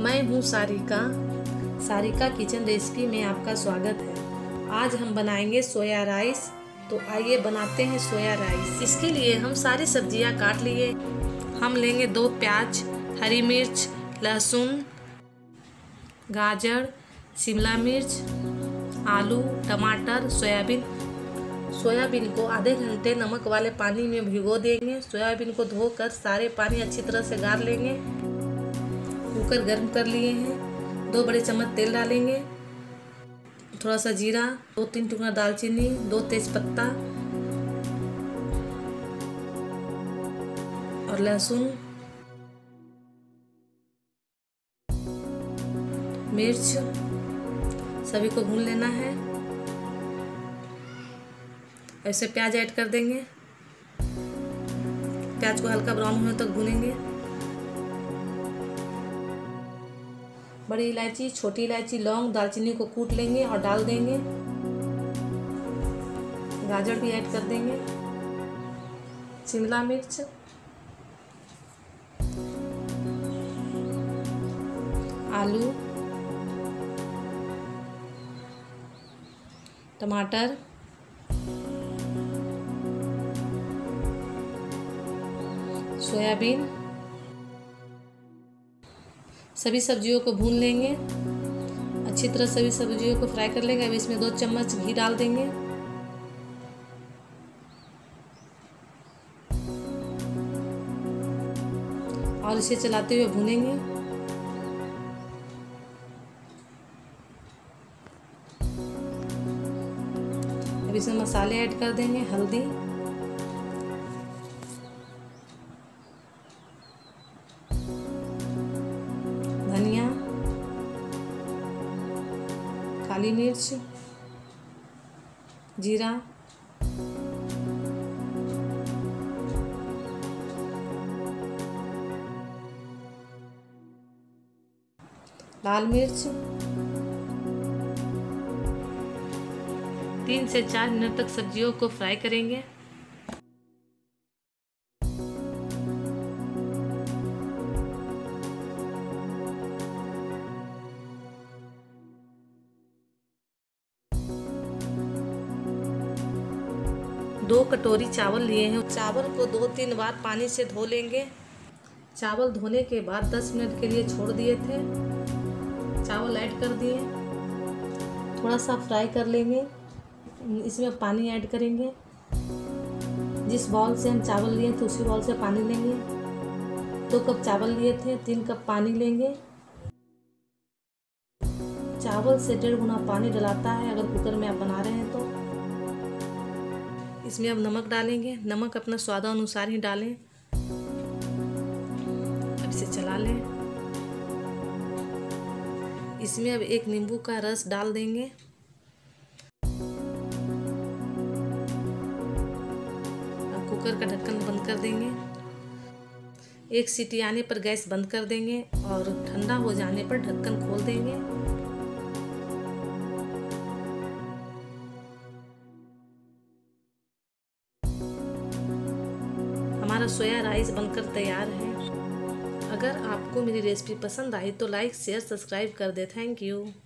मैं हूँ Sarika kitchen recipe में आपका स्वागत है। आज हम बनाएंगे सोया राइस। तो आइए बनाते हैं सोया राइस। इसके लिए हम सारी सब्जियां काट लिए। हम लेंगे 2 प्याज, हरी मिर्च, लहसुन, गाजर, शिमला मिर्च, आलू, टमाटर, सोयाबीन को आधे घंटे नमक वाले पानी में भिगो देंगे। सोयाबीन को धोकर सारे पानी अच्छी तरह से गार लेंगे। कुकर गर्म कर लिए हैं। 2 बड़े चम्मच तेल डालेंगे, थोड़ा सा जीरा, 2-3 टुकड़ा दालचीनी, 2 तेजपत्ता और लहसुन, मिर्च, सभी को भून लेना है। ऐसे प्याज ऐड कर देंगे। प्याज को हल्का ब्राउन होने तक भूनेंगे। बड़ी इलायची, छोटी इलायची, लौंग, दालचीनी को कूट लेंगे और डाल देंगे। गाजर भी ऐड कर देंगे, शिमला मिर्च, आलू, टमाटर, सोयाबीन, सभी सब्जियों को भून लेंगे। अच्छी तरह सभी सब्जियों को फ्राई कर लेंगे। अब इसमें 2 चम्मच घी डाल देंगे और इसे चलाते हुए भूनेंगे। अब इसमें मसाले ऐड कर देंगे। हल्दी, धनिया, काली मिर्च, जीरा, लाल मिर्च। 3 से 4 मिनट तक सब्जियों को फ्राई करेंगे। दो कटोरी चावल लिए हैं। चावल को 2-3 बार पानी से धो लेंगे। चावल धोने के बाद 10 मिनट के लिए छोड़ दिए थे। चावल ऐड कर दिए, थोड़ा सा फ्राई कर लेंगे। इसमें पानी ऐड करेंगे। जिस बाउल से हम चावल लिए थे उसी बाउल से पानी लेंगे। 2 कप चावल लिए थे, 3 कप पानी लेंगे। चावल से 1.5 गुना पानी डलाता है अगर कुकर में आप बना रहे हैं तो। इसमें अब नमक डालेंगे। नमक अपना स्वादानुसार ही डालें। अब इसे चला लें। इसमें अब 1 नींबू का रस डाल देंगे। अब कुकर का ढक्कन बंद कर देंगे। 1 सीटी आने पर गैस बंद कर देंगे और ठंडा हो जाने पर ढक्कन खोल देंगे। हमारा सोया राइस बनकर तैयार है। अगर आपको मेरी रेसिपी पसंद आई तो लाइक, शेयर, सब्सक्राइब कर दे। Thank you.